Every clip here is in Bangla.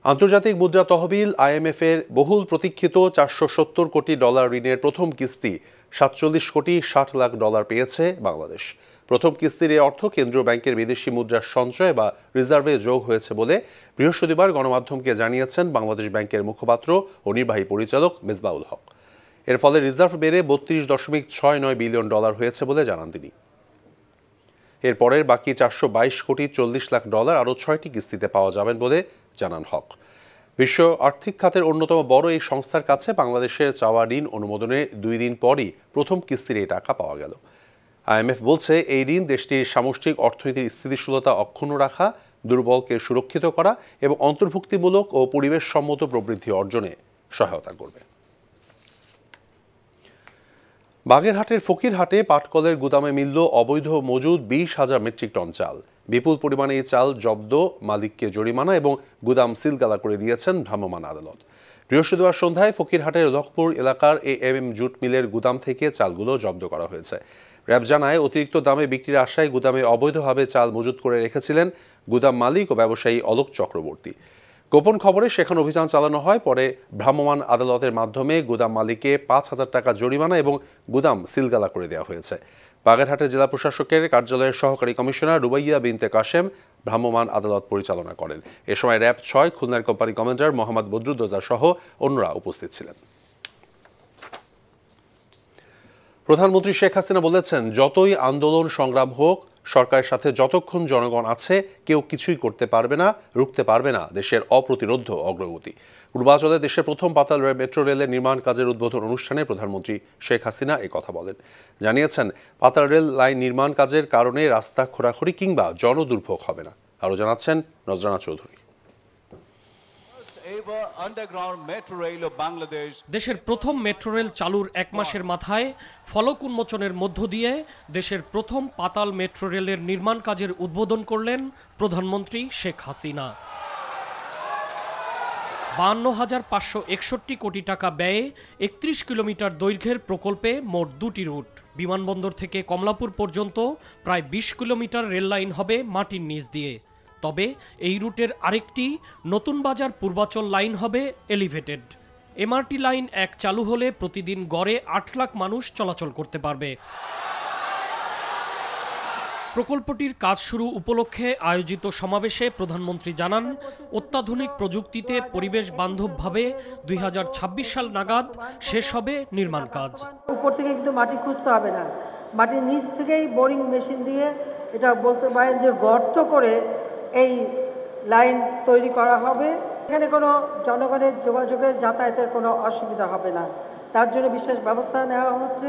আন্তর্জাতিক মুদ্রা তহবিল IMF এর বহুল প্রতীক্ষিত $470 কোটি ঋণের প্রথম কিস্তি $47 কোটি 60 লাখ পেয়েছে বাংলাদেশ। প্রথম কিস্তির এই অর্থ কেন্দ্রীয় ব্যাংকের বিদেশি মুদ্রার সঞ্চয় বা রিজার্ভে যোগ হয়েছে বলে বৃহস্পতিবার গণমাধ্যমকে জানিয়েছেন বাংলাদেশ ব্যাংকের মুখপাত্র ও নির্বাহী পরিচালক মিসবাউল হক। এর ফলে রিজার্ভ বেড়ে $32.69 বিলিয়ন হয়েছে বলে জানান তিনি। এরপরের বাকি $422 কোটি 40 লাখ আরও 6টি কিস্তিতে পাওয়া যাবেন বলে জানান হক। বিশ্ব আর্থিক খাতের অন্যতম বড় এই সংস্থার কাছে বাংলাদেশের চাওয়া ঋণ অনুমোদনের 2 দিন পরই প্রথম কিস্তির এই টাকা পাওয়া গেল। IMF বলছে এই ঋণ দেশটির সামষ্টিক অর্থনীতির স্থিতিশীলতা অক্ষুণ্ণ রাখা, দুর্বলকে সুরক্ষিত করা এবং অন্তর্ভুক্তিমূলক ও পরিবেশসম্মত প্রবৃদ্ধি অর্জনে সহায়তা করবে। বাগেরহাটের ফকিরহাটে পাটকলের গুদামে মিলল অবৈধ মজুদ 20,000 মেট্রিক টন চাল। বিপুল পরিমাণে এই চাল জব্দ, মালিককে জরিমানা এবং গুদাম সিলগালা করে দিয়েছেন ভ্রাম্যমাণ আদালত। বৃহস্পতিবার সন্ধ্যায় ফকিরহাটের লখপুর এলাকার AM জুট মিলের গুদাম থেকে চালগুলো জব্দ করা হয়েছে। র্যাব জানায় অতিরিক্ত দামে বিক্রির আশায় গুদামে অবৈধভাবে চাল মজুত করে রেখেছিলেন গুদাম মালিক ও ব্যবসায়ী অলোক চক্রবর্তী। গোপন খবরে সেখানে অভিযান চালানো হয়। পরে ভ্রাম্যমাণ আদালতের মাধ্যমে গুদাম মালিককে 5,000 টাকা জরিমানা এবং গুদাম সিলগালা করে দেওয়া হয়েছে। বাগেরহাটের জেলা প্রশাসকের কার্যালয়ের সহকারী কমিশনার রুবাইয়া বিনতে কাশেম ভ্রাম্যমাণ আদালত পরিচালনা করেন। এ সময় র্যাব 6 খুলনার কোম্পানি কমান্ডার মোহাম্মদ বদরুদ্দোজা সহ অন্যরা উপস্থিত ছিলেন। প্রধানমন্ত্রী শেখ হাসিনা বলেছেন, যতই আন্দোলন সংগ্রাম হোক, সরকারের সাথে যতক্ষণ জনগণ আছে কেউ কিছুই করতে পারবে না, রুখতে পারবে না দেশের অপ্রতিরোধ্য অগ্রগতি। পূর্বাঞ্চলে দেশের প্রথম পাতাল মেট্রো রেলের নির্মাণ কাজের উদ্বোধন অনুষ্ঠানে প্রধানমন্ত্রী শেখ হাসিনা কথা বলেন। জানিয়েছেন, পাতাল রেল লাইন নির্মাণ কাজের কারণে রাস্তা খোঁড়াখুড়ি কিংবা জনদুর্ভোগ হবে না। আরও জানাচ্ছেন নজরানা চৌধুরী। দেশের প্রথম মেট্রো রেল চালুর 1 মাসের মাথায় ফলক উন্মোচনের মধ্য দিয়ে দেশের প্রথম পাতাল মেট্রো রেলের নির্মাণ কাজের উদ্বোধন করলেন প্রধানমন্ত্রী শেখ হাসিনা। 52,561 কোটি টাকা ব্যয়ে 31 কিলোমিটার দৈর্ঘ্যের প্রকল্পে মোট 2টি রুট। বিমানবন্দর থেকে কমলাপুর পর্যন্ত প্রায় 20 কিলোমিটার রেল লাইন হবে মাটির নিচ দিয়ে। তবে এই রুটের আরেকটি নতুন বাজার পূর্বাচল লাইন হবে এলিভেটেড। MRT লাইন 1 চালু হলে প্রতিদিন গড়ে 8 লাখ মানুষ চলাচল করতে পারবে। প্রকল্পটির কাজ শুরু উপলক্ষে আয়োজিত সমাবেশে প্রধানমন্ত্রী জানান, অত্যাধুনিক প্রযুক্তিতে পরিবেশ বান্ধবভাবে 2026 সাল নাগাদ শেষ হবে নির্মাণ কাজ। উপর থেকে কিন্তু মাটি খুঁজতে হবে না, মাটির নিচ থেকেই বোরিং মেশিন দিয়ে এটা বলতে পারেন যে গর্ত করে এই লাইন তৈরি করা হবে। এখানে কোনো জনগণের যোগাযোগের যাতায়াতের কোনো অসুবিধা হবে না, তার জন্য বিশেষ ব্যবস্থা নেওয়া হচ্ছে।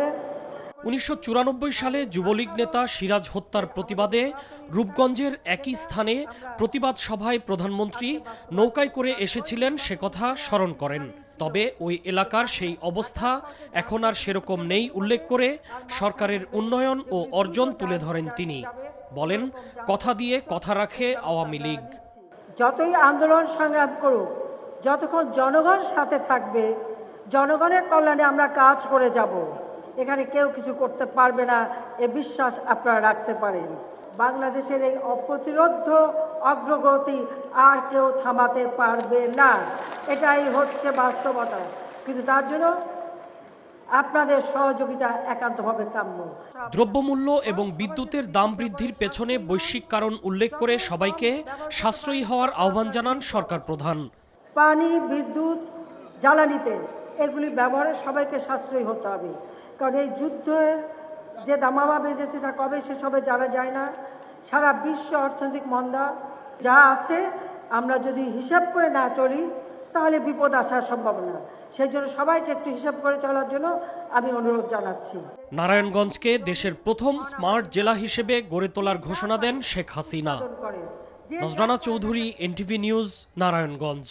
1994 সালে যুবলীগ নেতা সিরাজ হত্যার প্রতিবাদে রূপগঞ্জের একই স্থানে প্রতিবাদ সভায় প্রধানমন্ত্রী নৌকায় করে এসেছিলেন, সে কথা স্মরণ করেন। তবে ওই এলাকার সেই অবস্থা এখন আর সেরকম নেই উল্লেখ করে সরকারের উন্নয়ন ও অর্জন তুলে ধরেন তিনি। বলেন, কথা দিয়ে কথা রাখে আওয়ামী লীগ। যতই আন্দোলন সংগ্রাম করুক, যতক্ষণ জনগণ সাথে থাকবে, জনগণের কল্যাণে আমরা কাজ করে যাব। এখানে কেউ কিছু করতে পারবে না, এ বিশ্বাস আপনারা রাখতে পারেন। বাংলাদেশের এই অপ্রতিরোধ্য অগ্রগতি আর কেউ থামাতে পারবে না, এটাই হচ্ছে বাস্তবতা। কিন্তু তার জন্য আপনাদের সহযোগিতা একান্তভাবে কাম্য। দ্রব্যমূল্য এবং বিদ্যুতের দাম বৃদ্ধির পেছনে বৈশ্বিক কারণ উল্লেখ করে সবাইকে সাশ্রয়ী হওয়ার আহ্বান জানান সরকার প্রধান। পানি, বিদ্যুৎ, জ্বালানিতে এগুলি ব্যবহারে সবাইকে সাশ্রয়ী হতে হবে, কারণ এই যুদ্ধের যে দামামা বেজেছে সেটা কবে শেষ হবে জানা যায় না। সারা বিশ্ব অর্থনৈতিক মন্দা যা আছে, আমরা যদি হিসাব করে না চলি তাহলে বিপদ আসার সম্ভাবনা। সেই জন্য সবাইকে একটু হিসাব করে চলার জন্য আমি অনুরোধ জানাচ্ছি। নারায়ণগঞ্জকে দেশের প্রথম স্মার্ট জেলা হিসেবে গড়ে তোলার ঘোষণা দেন শেখ হাসিনা। Nazrana Chowdhury, NTV news, Narayanganj.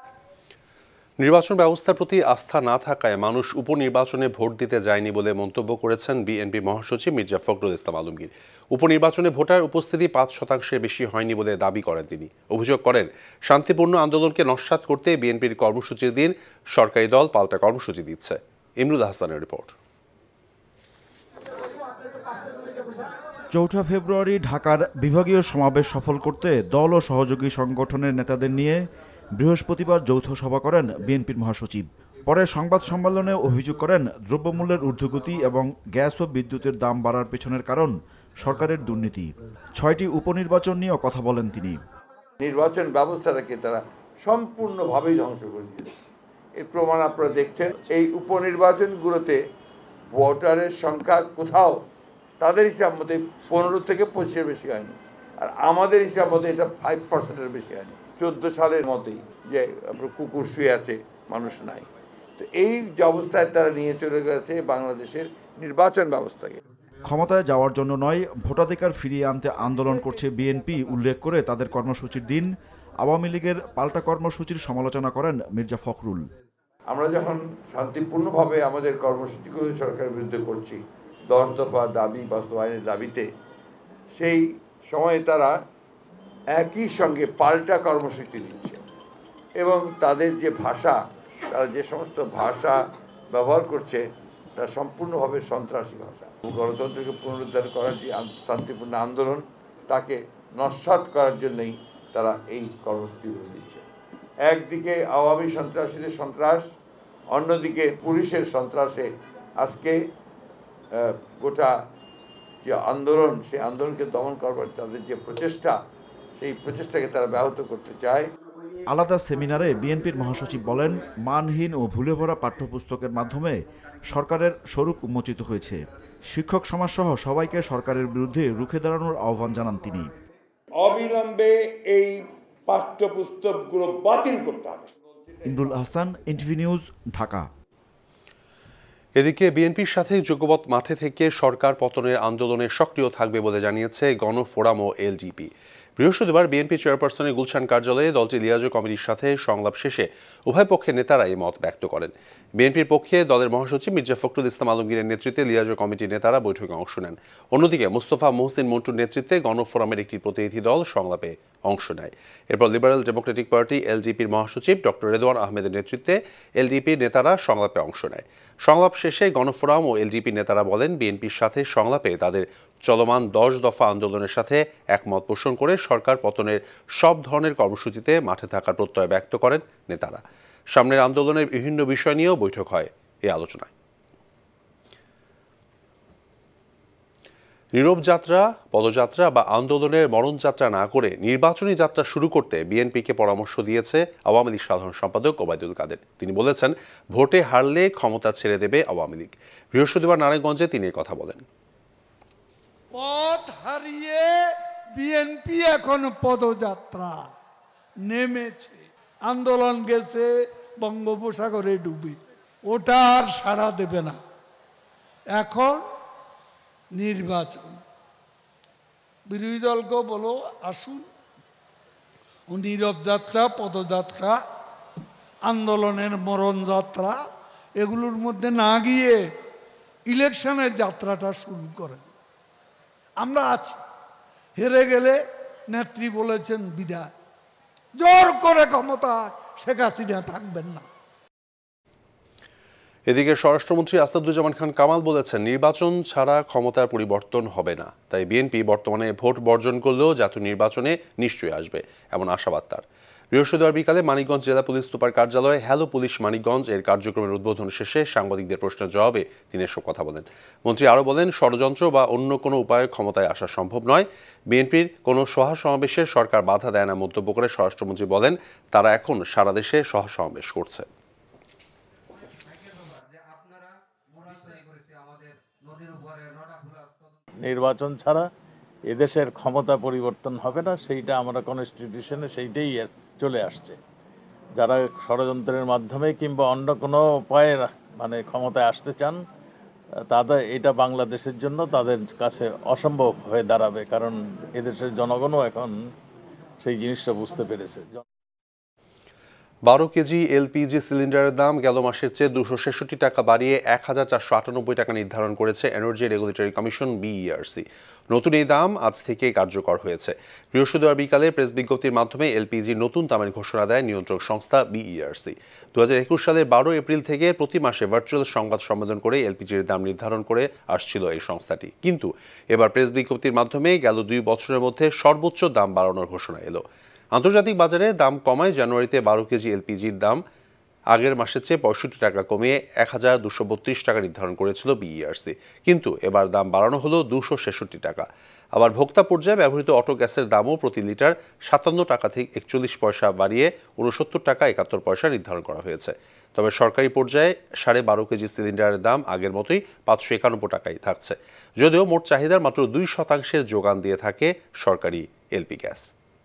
নির্বাচন ব্যবস্থার প্রতি আস্থা না থাকায় মানুষ উপনির্বাচনে ভোট দিতে যায়নি বলে মন্তব্য করেছেন বিএনপি মহাসচিব মির্জা ফখরুল ইসলাম আলমগীর। উপনির্বাচনে ভোটার উপস্থিতি 5% বেশি হয়নি বলে দাবি করেন তিনি। অভিযোগ করেন, শান্তিপূর্ণ আন্দোলনকে নস্যাৎ করতে বিএনপির কর্মসূচির দিন সরকারি দল পাল্টা কর্মসূচি দিচ্ছে। ইমরুল হাসানের রিপোর্ট। 4 ফেব্রুয়ারি ঢাকার বিভাগীয় সমাবেশ সফল করতে দল ও সহযোগী সংগঠনের নেতাদের নিয়ে বৃহস্পতিবার যৌথ সভা করেন বিএনপির মহাসচিব। পরে সংবাদ সম্মেলনে অভিযোগ করেন দ্রব্যমূল্যের ঊর্ধ্বগতি এবং গ্যাস ও বিদ্যুতের দাম বাড়ার পেছনের কারণ সরকারের দুর্নীতি। 6টি উপনির্বাচন নিয়েও কথা বলেন তিনি। নির্বাচন ব্যবস্থাটাকে তারা সম্পূর্ণভাবেই ধ্বংস করে দিয়েছে। এর প্রমাণ আপনারা দেখছেন। এই উপনির্বাচনগুলোতে ভোটারের সংখ্যা কোথাও তাদের হিসাব মতে 15 থেকে 25-এর বেশি হয়নি, আর আমাদের হিসাব মতে এটা 5%-এর বেশি হয়নি। 14 সালের মতেই যে কুকুর শুয়ে আছে, মানুষ নাই। তো এই যে অবস্থায় তারা নিয়ে চলে গেছে বাংলাদেশের নির্বাচন ব্যবস্থাকে। ক্ষমতায় যাওয়ার জন্য নয়, ভোটাধিকার ফিরিয়ে আনতে আন্দোলন করছে বিএনপি উল্লেখ করে তাদের কর্মসূচির দিন আওয়ামী লীগের পাল্টা কর্মসূচির সমালোচনা করেন মির্জা ফখরুল। আমরা যখন শান্তিপূর্ণভাবে আমাদের কর্মসূচিগুলো সরকারের বিরুদ্ধে করছি 10 দফা দাবি বাস্তবায়নের দাবিতে, সেই সময়ে তারা একই সঙ্গে পাল্টা কর্মসূচি দিচ্ছে এবং তাদের যে ভাষা, তারা যে সমস্ত ভাষা ব্যবহার করছে তা সম্পূর্ণভাবে সন্ত্রাসী ভাষা। গণতন্ত্রকে পুনরুদ্ধার করার যে শান্তিপূর্ণ আন্দোলন, তাকে নস্যাৎ করার জন্যই তারা এই কর্মসূচিগুলো দিচ্ছে। একদিকে আওয়ামী সন্ত্রাসীদের সন্ত্রাস, অন্যদিকে পুলিশের সন্ত্রাসে আজকে গোটা যে আন্দোলন, সেই আন্দোলনকে দমন করবার তাদের যে প্রচেষ্টা, সেই প্রচেষ্টাকে তারা ব্যাহত করতে চায়। আলাদা সেমিনারে বিএনপির মহাসচিব বলেন, মানহীন ও ভুলে ভরা পাঠ্যপুস্তকের মাধ্যমে সরকারের স্বরূপ উন্মোচিত হয়েছে। শিক্ষক সমাজসহ সবাইকে সরকারের বিরুদ্ধে রুখে দাঁড়ানোর আহ্বান জানান তিনি। অবিলম্বে এই পাঠ্যপুস্তকগুলো বাতিল করতে হবে। Imrul Ahsan, NTV news, Dhaka. এদিকে বিএনপির সাথে যুগপৎ মাঠে থেকে সরকার পতনের আন্দোলনে সক্রিয় থাকবে বলে জানিয়েছে গণফোরাম ও এলডিপি। বৃহস্পতিবার বিএনপি চেয়ারপারসনের গুলশান কার্যালয়ে দলটি লিয়াজো কমিটির সাথে সংলাপ শেষে উভয় পক্ষের নেতারা এই মত ব্যক্ত করেন। বিএনপির পক্ষে দলের মহাসচিব মির্জা ফখরুল ইসলাম আলমগীরের নেতৃত্বে লিয়াজো কমিটির নেতারা বৈঠকে অংশ নেন। অন্যদিকে মুস্তফা মহসিন মন্টুর নেতৃত্বে গণফোরামের একটি প্রতিনিধি দল সংলাপে অংশ নেয়। এরপর লিবারেল ডেমোক্রেটিক পার্টি এলডিপির মহাসচিব ডক্টর রেদওয়ান আহমেদের নেতৃত্বে এলডিপির নেতারা সংলাপে অংশ নেয়। সংলাপ শেষে গণফোরাম ও এলডিপি নেতারা বলেন, বিএনপির সাথে সংলাপে তাদের চলমান 10 দফা আন্দোলনের সাথে একমত পোষণ করে সরকার পতনের সব ধরনের কর্মসূচিতে মাঠে থাকার প্রত্যয় ব্যক্ত করেন নেতারা। সামনের আন্দোলনের বিভিন্ন বিষয় নিয়েও বৈঠক হয় এই আলোচনায়। নীরব যাত্রা, পদযাত্রা বা আন্দোলনের মরণযাত্রা না করে নির্বাচনী যাত্রা শুরু করতে বিএনপিকে পরামর্শ দিয়েছে আওয়ামী লীগ সাধারণ সম্পাদক ওবায়দুল কাদের। তিনি বলেছেন, ভোটে হারলে ক্ষমতা ছেড়ে দেবে আওয়ামী লীগ। বৃহস্পতিবার নারায়ণগঞ্জে তিনি কথা বলেন। পথ হারিয়ে বিএনপি এখন পদযাত্রা নেমেছে। আন্দোলন গেছে বঙ্গোপসাগরে ডুবে, ওটা আর সাড়া দেবে না। এখন নির্বাচন। বিরোধী দলকে বলো, আসুন নীরব যাত্রা, পদযাত্রা, আন্দোলনের মরণ যাত্রা, এগুলোর মধ্যে না গিয়ে ইলেকশনের যাত্রাটা শুরু করেন। আমরা আছি, হেরে গেলে নেত্রী বলেছেন বিদায়, জোর করে ক্ষমতা শেখ হাসিনা থাকবেন না। এদিকে স্বরাষ্ট্রমন্ত্রী আসাদুজ্জামান খান কামাল বলেছেন, নির্বাচন ছাড়া ক্ষমতার পরিবর্তন হবে না। তাই বিএনপি বর্তমানে ভোট বর্জন করলেও জাতীয় নির্বাচনে নিশ্চয়ই আসবে, এমন আশাবাদ তার। বৃহস্পতিবার বিকালে মানিকগঞ্জ জেলা পুলিশ সুপার কার্যালয়ে হ্যালো পুলিশ মানিকগঞ্জ এর কার্যক্রমের উদ্বোধন শেষে সাংবাদিকদের প্রশ্নের জবাবে তিনি এসব কথা বলেন। মন্ত্রী আরও বলেন, ষড়যন্ত্র বা অন্য কোনো উপায়ে ক্ষমতায় আসা সম্ভব নয়। বিএনপির কোনো সভা সমাবেশে সরকার বাধা দেয় না মন্তব্য করে স্বরাষ্ট্রমন্ত্রী বলেন, তারা এখন সারা দেশে সভা সমাবেশ করছে। নির্বাচন ছাড়া এদেশের ক্ষমতা পরিবর্তন হবে না, সেইটা আমরা কনস্টিটিউশনে সেইটাই চলে আসছে। যারা ষড়যন্ত্রের মাধ্যমে কিংবা অন্য কোনো উপায়ে ক্ষমতায় আসতে চান, তাদের এটা বাংলাদেশের জন্য তাদের কাছে অসম্ভব হয়ে দাঁড়াবে, কারণ এদেশের জনগণও এখন সেই জিনিসটা বুঝতে পেরেছে। 12 কেজি এলপিজি সিলিন্ডারের দাম গেল মাসের চেয়ে 266 টাকা বাড়িয়ে 1498 টাকা নির্ধারণ করেছে এনার্জি রেগুলেটরি কমিশন বিইআরসি। নতুন এই দাম আজ থেকে কার্যকর হয়েছে। বৃহস্পতিবার বিকালে প্রেস বিজ্ঞপ্তির মাধ্যমে এলপিজি নতুন দামের ঘোষণা দেয় নিয়ন্ত্রক সংস্থা বিইআরসি। 2021 সালের 12 এপ্রিল থেকে প্রতি মাসে ভার্চুয়াল সংবাদ সম্মেলন করে এলপিজির দাম নির্ধারণ করে আসছিল এই সংস্থাটি, কিন্তু এবার প্রেস বিজ্ঞপ্তির মাধ্যমে গেল 2 বছরের মধ্যে সর্বোচ্চ দাম বাড়ানোর ঘোষণা এলো। আন্তর্জাতিক বাজারে দাম কমায় জানুয়ারিতে 12 কেজি এলপিজির দাম আগের মাসের চেয়ে 65 টাকা কমিয়ে 1232 টাকা নির্ধারণ করেছিল বিইআরসি, কিন্তু এবার দাম বাড়ানো হলো 266 টাকা। আবার ভোক্তা পর্যায়ে ব্যবহৃত অটো গ্যাসের দামও প্রতি লিটার 57 টাকা থেকে 41 পয়সা বাড়িয়ে 69 টাকা 71 পয়সা নির্ধারণ করা হয়েছে। তবে সরকারি পর্যায়ে 12.5 কেজি সিলিন্ডারের দাম আগের মতোই 591 টাকাই থাকছে, যদিও মোট চাহিদার মাত্র 2% যোগান দিয়ে থাকে সরকারি এলপি গ্যাস।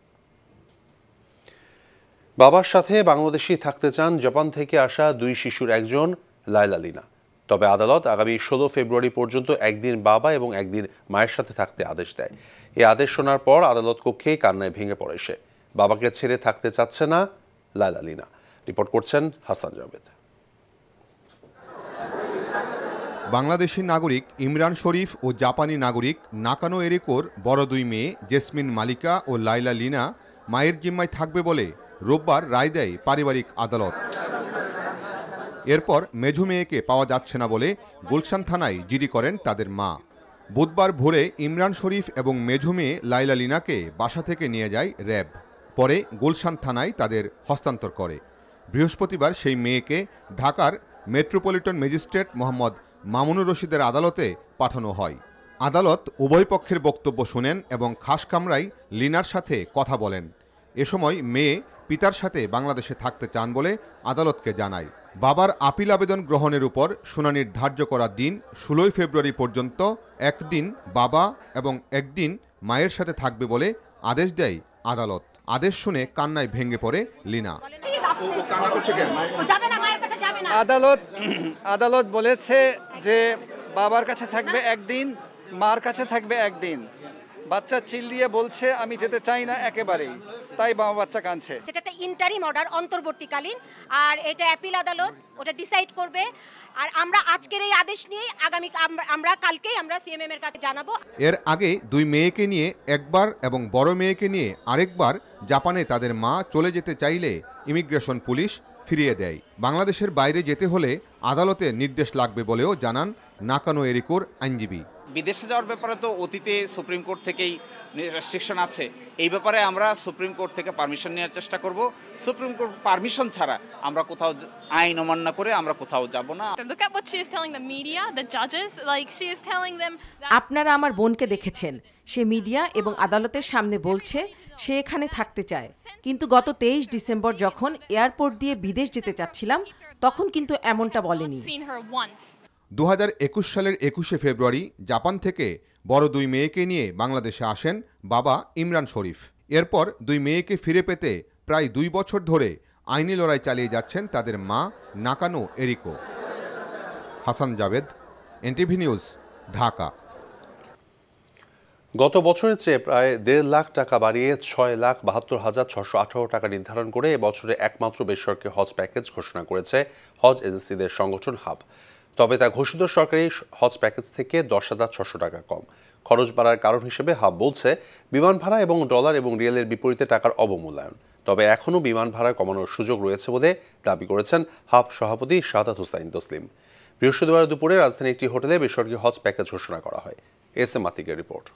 বাবার সাথে বাংলাদেশি থাকতে চান জাপান থেকে আসা 2 শিশুর একজন লাইলা লিনা। তবে আদালত আগামী 16 ফেব্রুয়ারি পর্যন্ত একদিন বাবা এবং একদিন মায়ের সাথে থাকতে আদেশ দেয়। এই আদেশ শোনার পর আদালত কক্ষেই কান্নায় ভেঙে পড়ে সে। বাবাকে ছেড়ে থাকতে চাচ্ছে না লাইলা লিনা। রিপোর্ট করছেন হাসান জাভেদ। বাংলাদেশি নাগরিক ইমরান শরীফ ও জাপানি নাগরিক নাকানো এরিকোর বড় 2 মেয়ে জেসমিন মালিকা ও লাইলা লিনা মায়ের জিম্মায় থাকবে বলে রোববার রায় দেয় পারিবারিক আদালত। এরপর মেঝো মেয়েকে পাওয়া যাচ্ছে না বলে গুলশান থানায় জিডি করেন তাদের মা। বুধবার ভোরে ইমরান শরীফ এবং মেঝো মেয়ে লাইলা লিনাকে বাসা থেকে নিয়ে যায় র্যাব, পরে গুলশান থানায় তাদের হস্তান্তর করে। বৃহস্পতিবার সেই মেয়েকে ঢাকার মেট্রোপলিটন ম্যাজিস্ট্রেট মোহাম্মদ মামুনুর রশিদের আদালতে পাঠানো হয়। আদালত উভয় পক্ষের বক্তব্য শুনেন এবং খাস কামরায় লিনার সাথে কথা বলেন। এ সময় মেয়ে পিতার সাথে বাংলাদেশে থাকতে চান বলে আদালতকে জানায়। বাবার আপিল আবেদন গ্রহণের উপর শুনানির ধার্য করা দিন 16 ফেব্রুয়ারি পর্যন্ত একদিন বাবা এবং একদিন মায়ের সাথে থাকবে বলে আদেশ দেয় আদালত। আদেশ শুনে কান্নায় ভেঙে পড়ে লিনা। আদালত বলেছে যে বাবার কাছে থাকবে একদিন, মার কাছে থাকবে একদিন। বাচ্চা চিল দিয়ে বলছে আমি যেতে চাই না একেবারেই, তাই বাচ্চা কাঁদছে। যেটা একটা ইন্টারিম অর্ডার, অন্তর্বর্তীকালীন, আর এটা অ্যাপিল আদালত ওটা ডিসাইড করবে। আর আমরা আজকের এই আদেশ নিয়ে আগামী আমরা কালকেই আমরা সিএমএম এর কাছে জানাবো। এর আগে 2 মেয়েকে নিয়ে একবার এবং বড় মেয়েকে নিয়ে আরেকবার জাপানে তাদের মা চলে যেতে চাইলে ইমিগ্রেশন পুলিশ ফিরিয়ে দেয়। বাংলাদেশের বাইরে যেতে হলে আদালতে নির্দেশ লাগবে বলেও জানান নাকানো এরিকোর আইনজীবী। বিদেশে যাওয়ার ব্যাপারে তো অতীতে সুপ্রিম কোর্ট থেকেই রেস্ট্রিকশন আছে। এই ব্যাপারে আমরা সুপ্রিম কোর্ট থেকে পারমিশন নেওয়ার চেষ্টা করব। সুপ্রিম কোর্ট পারমিশন ছাড়া আমরা কোথাও আইন অমান্য করে আমরা কোথাও যাব না। আপনারা আমার বোনকে দেখেছেন, সে মিডিয়া এবং আদালতের সামনে বলছে সে এখানে থাকতে চায়, কিন্তু গত 23 ডিসেম্বর যখন এয়ারপোর্ট দিয়ে বিদেশ যেতে চাচ্ছিলাম তখন কিন্তু এমনটা বলেনি। 2021 সালের 21শে ফেব্রুয়ারি জাপান থেকে বড় 2 মেয়েকে নিয়ে বাংলাদেশে আসেন বাবা ইমরান শরীফ। এরপর 2 মেয়েকে ফিরে পেতে প্রায় 2 বছর ধরে আইনি লড়াই চালিয়ে যাচ্ছেন তাদের মা Nakano Eriko. Hasan Javed, NTV news, Dhaka. গত বছরের চেয়ে প্রায় 1.5 লাখ টাকা বাড়িয়ে 6,72,618 টাকা নির্ধারণ করে এবছরে একমাত্র বেসরকারি হজ প্যাকেজ ঘোষণা করেছে হজ এজেন্সিদের সংগঠন হাব। তবে তা ঘোষিত সরকারি হজ প্যাকেজ থেকে 10,600 টাকা কম। খরচ বাড়ার কারণ হিসেবে হাব বলছে বিমান ভাড়া এবং ডলার এবং রিয়েলের বিপরীতে টাকার অবমূল্যায়ন। তবে এখনও বিমান ভাড়া কমানোর সুযোগ রয়েছে বলে দাবি করেছেন হাব সভাপতি শাহাদাত হোসাইন তসলিম। বৃহস্পতিবার দুপুরে রাজধানীর একটি হোটেলে বেসরকারি হজ প্যাকেজ ঘোষণা করা হয়। SM আতিকের রিপোর্ট।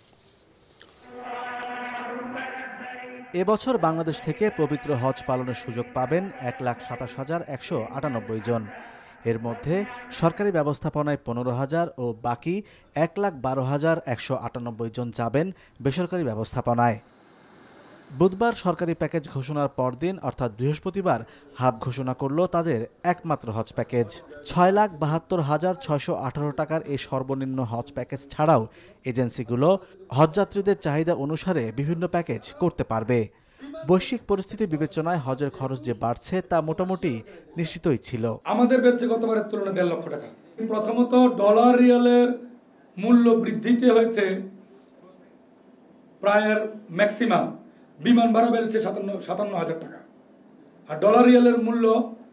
এবছর বাংলাদেশ থেকে পবিত্র হজ পালনের সুযোগ পাবেন 1,27,198 জন। এর মধ্যে সরকারি ব্যবস্থাপনায় 15,000 ও বাকি 1,12,198 জন যাবেন বেসরকারি ব্যবস্থাপনায়। বুধবার সরকারি প্যাকেজ ঘোষণার পরদিন অর্থাৎ বৃহস্পতিবার হাব ঘোষণা করল তাদের একমাত্র হজ প্যাকেজ। 6,72,618 টাকার এই সর্বনিম্ন হজ প্যাকেজ ছাড়াও এজেন্সিগুলো হজযাত্রীদের চাহিদা অনুসারে বিভিন্ন প্যাকেজ করতে পারবে। বৈশ্বিক পরিস্থিতি বিবেচনায় হজের খরচ যে বাড়ছে তা মোটামুটি নিশ্চিতই ছিল। আমাদের বেড়েছে গতবারের তুলনায় 1.5 লক্ষ টাকা। প্রথমত ডলার রিয়ালের মূল্য বৃদ্ধিতে হয়েছে প্রায় ম্যাক্সিমাম। বিমান ভাড়া বেড়েছে 57,000 টাকা, আর ডলার রিয়ালের মূল্য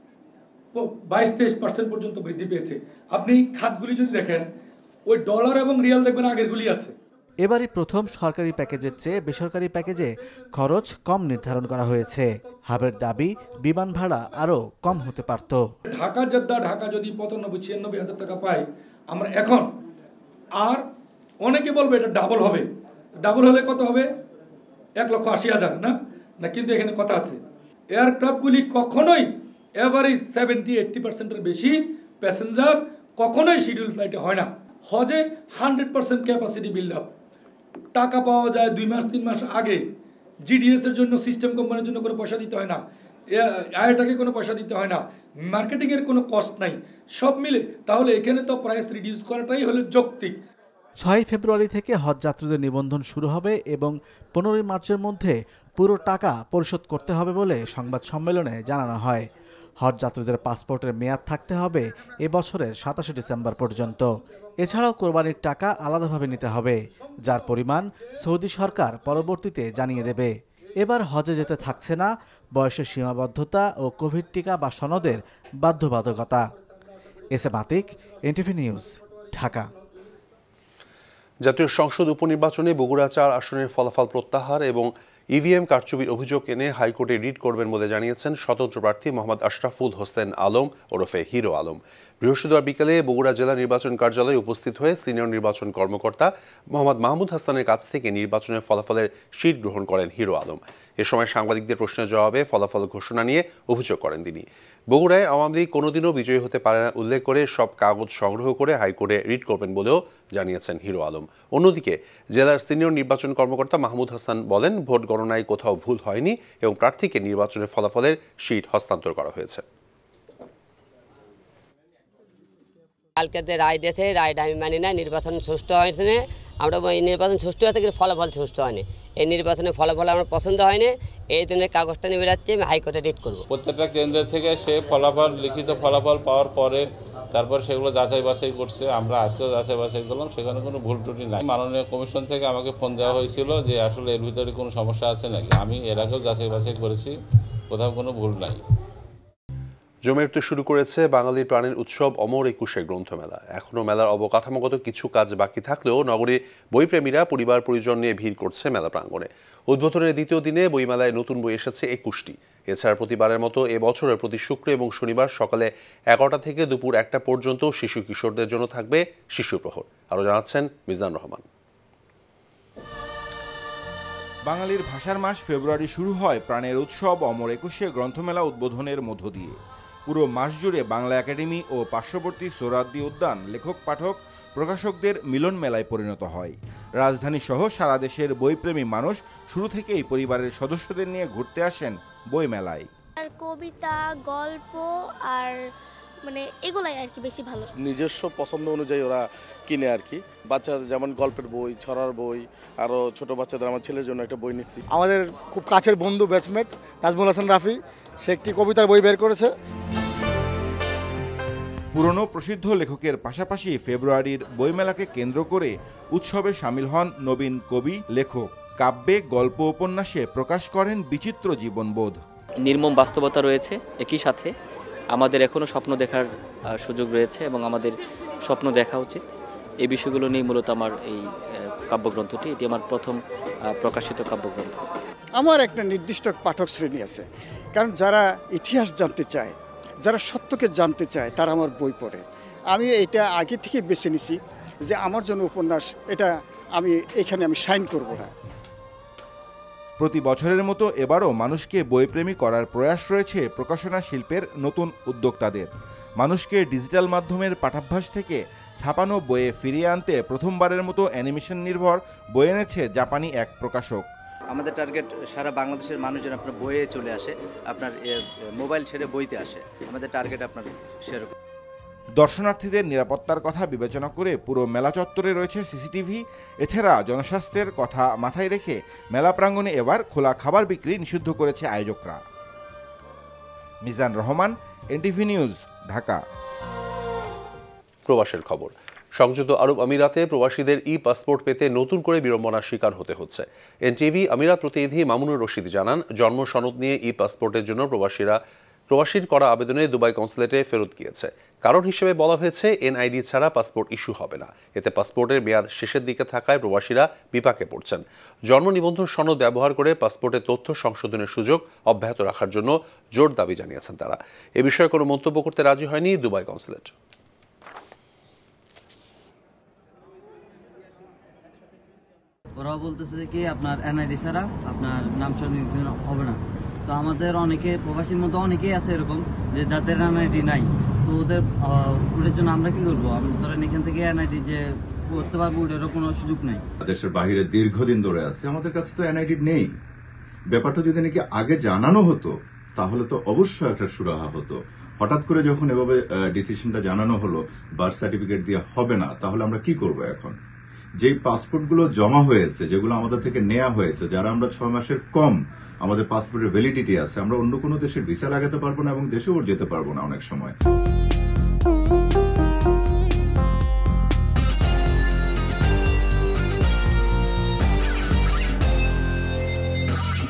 22-23% পর্যন্ত বৃদ্ধি পেয়েছে। আপনি খাতগুলি যদি দেখেন, ওই ডলার এবং রিয়াল দেখবেন আগেরগুলি আছে। এবারই প্রথম সরকারি প্যাকেজের চেয়ে বেসরকারি প্যাকেজে খরচ কম নির্ধারণ করা হয়েছে। হাবের দাবি বিমান ভাড়া আরও কম হতে পারত। ঢাকা জেদ্দা ঢাকা যদি 95-96 হাজার টাকা পাই আমরা এখন, আর অনেকে বলবে এটা ডাবল হবে। ডাবল হলে কত হবে? 1,80,000 না? না, কিন্তু এখানে কথা আছে, এয়ারক্রাফটগুলি কখনোই এভারেজ 70-80%-এর বেশি প্যাসেঞ্জার কখনোই শিডিউল ফ্লাইটে হয় না। হজে 100% ক্যাপাসিটি বিল্ড আপ, টাকা পাওয়া যায় 2 মাস 3 মাস আগে। জিডিএস এর জন্য, সিস্টেম কোম্পানির জন্য কোনো পয়সা দিতে হয় না, আয়টাকে কোনো পয়সা দিতে হয় না, মার্কেটিংয়ের কোনো কস্ট নাই, সব মিলে। তাহলে এখানে তো প্রাইস রিডিউস করাটাই হলো যৌক্তিক। 6 ফেব্রুয়ারি থেকে হজ যাত্রীদের নিবন্ধন শুরু হবে এবং 15 মার্চের মধ্যে পুরো টাকা পরিশোধ করতে হবে বলে সংবাদ সম্মেলনে জানানো হয়। হজ যাত্রীদের পাসপোর্টের মেয়াদ থাকতে হবে এবছরের 27 ডিসেম্বর পর্যন্ত। এছাড়াও কোরবানির টাকা আলাদাভাবে নিতে হবে, যার পরিমাণ সৌদি সরকার পরবর্তীতে জানিয়ে দেবে। এবার হজে যেতে থাকছে না বয়সের সীমাবদ্ধতা ও কোভিড টিকা বা সনদের বাধ্যবাধকতা। S A Matik, NTV news, Dhaka. জাতীয় সংসদ উপনির্বাচনে বগুড়া 4 আসনের ফলাফল প্রত্যাহার এবং ইভিএম কারচুপির অভিযোগ এনে হাইকোর্টে রিট করবেন বলে জানিয়েছেন স্বতন্ত্র প্রার্থী মোহাম্মদ আশরাফুল হোসেন আলম ওরফে হিরো আলম। বৃহস্পতিবার বিকেলে বগুড়া জেলা নির্বাচন কার্যালয়ে উপস্থিত হয়ে সিনিয়র নির্বাচন কর্মকর্তা মোহাম্মদ মাহমুদ হাসানের কাছ থেকে নির্বাচনের ফলাফলের শীট গ্রহণ করেন হিরো আলম। এ সময় সাংবাদিকদের প্রশ্নের জবাবে ফলাফল ঘোষণা নিয়ে অভিযোগ করেন তিনি। বগুড়ায় আওয়ামী লীগ কোনোদিনও বিজয়ী হতে পারে না উল্লেখ করে সব কাগজ সংগ্রহ করে হাইকোর্টে রিট করবেন বলেও জানিয়েছেন হিরো আলম। অন্যদিকে জেলার সিনিয়র নির্বাচন কর্মকর্তা মাহমুদ হাসান বলেন, ভোট গণনায় কোথাও ভুল হয়নি এবং প্রার্থীকে নির্বাচনের ফলাফলের শীট হস্তান্তর করা হয়েছে। কালকে যে রায় দিয়েছে, রায়টা আমি মানি না। নির্বাচন সুষ্ঠু হয়েছে না, আমরা এই নির্বাচন সুষ্ঠু হয়েছে কিন্তু ফলাফল সুষ্ঠু হয়নি। এই নির্বাচনের ফলাফল আমার পছন্দ হয়নি, এই জন্য কাগজটা নিয়ে বেরাচ্ছি, আমি হাইকোর্টে রিট করবো। প্রত্যেকটা কেন্দ্র থেকে সে ফলাফল, লিখিত ফলাফল পাওয়ার পরে তারপর সেগুলো যাচাই বাছাই করছে। আমরা আজকেও যাচাই বাছাই করলাম, সেখানে কোনো ভুল ত্রুটি নাই। মাননীয় কমিশন থেকে আমাকে ফোন দেওয়া হয়েছিল যে আসলে এর ভিতরে কোনো সমস্যা আছে নাকি। আমি এর আগেও যাচাই বাছাই করেছি, কোথাও কোনো ভুল নাই। জমে উঠতে শুরু করেছে বাঙালির প্রাণের উৎসব অমর একুশে গ্রন্থমেলা। এখনও মেলার অবকাঠামোগত কিছু কাজ বাকি থাকলেও নগরীর বইপ্রেমীরা পরিবার পরিজন নিয়ে ভিড় করছে মেলা প্রাঙ্গণে। উদ্বোধনের দ্বিতীয় দিনে বইমেলায় নতুন বই এসেছে 21টি। এছাড়া প্রতিবারের মতো এবছরের প্রতি শুক্র এবং শনিবার সকালে 11টা থেকে দুপুর 1টা পর্যন্ত শিশু কিশোরদের জন্য থাকবে শিশু প্রহর। আরও জানাচ্ছেন মিজান রহমান। বাঙালির ভাষার মাস ফেব্রুয়ারি শুরু হয় প্রাণের উৎসব অমর একুশে গ্রন্থমেলা উদ্বোধনের মধ্য দিয়ে। পুরো মাস জুড়ে বাংলা একাডেমি ও পার্শ্ববর্তী সোহরাওয়ার্দী উদ্যান লেখক পাঠক প্রকাশকদের মিলন মেলায় পরিণত হয়। রাজধানী সহ সারা দেশের বইপ্রেমী মানুষ শুরু থেকেই পরিবারের সদস্যদের নিয়ে ঘুরতে আসেন বই মেলায়। কবিতা, গল্প আর মানে এগুলাই আর কি বেশি ভালো। নিজস্ব পছন্দ অনুযায়ী ওরা কিনে আর কি। বাচ্চার যেমন গল্পের বই, ছড়ার বই, আরও ছোট বাচ্চাদের, আমার ছেলের জন্য একটা বই নিচ্ছি। আমাদের খুব কাছের বন্ধু ব্যাচমেট নাজমুল হাসান রাফি, সে একটি কবিতার বই বের করেছে। পুরনো প্রসিদ্ধ লেখকের পাশাপাশি ফেব্রুয়ারির বইমেলাকে কেন্দ্র করে উৎসবে সামিল হন নবীন কবি লেখক। কাব্যে, গল্প, উপন্যাসে প্রকাশ করেন বিচিত্র জীবনবোধ। নির্মম বাস্তবতা রয়েছে, একই সাথে আমাদের এখনও স্বপ্ন দেখার সুযোগ রয়েছে এবং আমাদের স্বপ্ন দেখা উচিত। এই বিষয়গুলো নিয়ে মূলত আমার এই কাব্যগ্রন্থটি, এটি আমার প্রথম প্রকাশিত কাব্যগ্রন্থ। আমার একটা নির্দিষ্ট পাঠক শ্রেণী আছে, কারণ যারা ইতিহাস জানতে চায়, যারা সত্যকে জানতে চায়, তারা আমার বই পড়ে। আমি এটা আগে থেকে বেছে নিছি যে আমার জন্য উপন্যাস, এটা আমি এখানে আমি সাইন করব না। প্রতি বছরের মতো এবারও মানুষকে বইপ্রেমী করার প্রয়াস রয়েছে প্রকাশনা শিল্পের নতুন উদ্যোক্তাদের। মানুষকে ডিজিটাল মাধ্যমের পাঠাভ্যাস থেকে ছাপানো বইয়ে ফিরিয়ে আনতে প্রথমবারের মতো অ্যানিমেশন নির্ভর বই এনেছে জাপানি এক প্রকাশক। আমাদের টার্গেট সারা বাংলাদেশের মানুষ যেন আপনার বইয়ে চলে আসে, আপনার মোবাইল ছেড়ে বইতে আসে। আমাদের টার্গেট আপনার সেরকম। দর্শনার্থীদের নিরাপত্তার কথা বিবেচনা করে পুরো মেলা চত্বরে রয়েছে সিসিটিভি। এছাড়া জনস্বাস্থ্যের কথা মাথায় রেখে মেলা প্রাঙ্গণে এবার খোলা খাবার বিক্রি নিষিদ্ধ করেছে আয়োজকরা। Mizan Rahman, NTV news, Dhaka. প্রবাসের খবর। সংযুক্ত আরব আমিরাতে প্রবাসীদের পাসপোর্ট পেতে নতুন করে বিড়ম্বনার শিকার হতে হচ্ছে। NTV আমিরাত প্রতিনিধি মামুনুর রশিদ জানান, জন্ম সনদ নিয়ে পাসপোর্টের জন্য প্রবাসীর করা আবেদনে দুবাই কনসুলেটে ফেরত গিয়েছে। কারণ হিসেবে বলা হয়েছে NID ছাড়া পাসপোর্ট ইস্যু হবে না। এতে পাসপোর্টের মেয়াদ শেষের দিকে থাকায় প্রবাসীরা বিপাকে পড়ছেন। জন্ম নিবন্ধন সনদ ব্যবহার করে পাসপোর্টের তথ্য সংশোধনের সুযোগ অব্যাহত রাখার জন্য জোর দাবি জানিয়েছেন তারা। এ বিষয়ে কোনো মন্তব্য করতে রাজি হয়নি দুবাই কনসুলেট। ওরাও বলতেছে কি আপনার এনআইডি ছাড়া আপনার নাম সংযোজন হবে না। তো আমাদের অনেকে প্রবাসীর মধ্যে অনেকেই আছে এরকম যে যাদের এনআইডি নাই, তো ওদের জন্য আমরা কি করবো? ধরেন এখান থেকে এনআইডি যে করতে পারবো ওটারও কোনো সুযোগ নেই। দেশের বাইরে দীর্ঘদিন ধরে আছে, আমাদের কাছে তো এনআইডি নেই। ব্যাপারটা যদি নাকি আগে জানানো হতো তাহলে তো অবশ্যই একটা সুরাহা হতো। হঠাৎ করে যখন এভাবে ডিসিশনটা জানানো হলো বার্থ সার্টিফিকেট দিয়ে হবে না, তাহলে আমরা কি করব এখন? যেই পাসপোর্টগুলো জমা হয়েছে, যেগুলো আমাদের থেকে নেওয়া হয়েছে, যারা আমরা 6 মাসের কম আমাদের পাসপোর্টের ভ্যালিডিটি আছে, আমরা অন্য কোনো দেশের ভিসা লাগাতে পারবো না এবং দেশেও যেতে পারবো না অনেক সময়।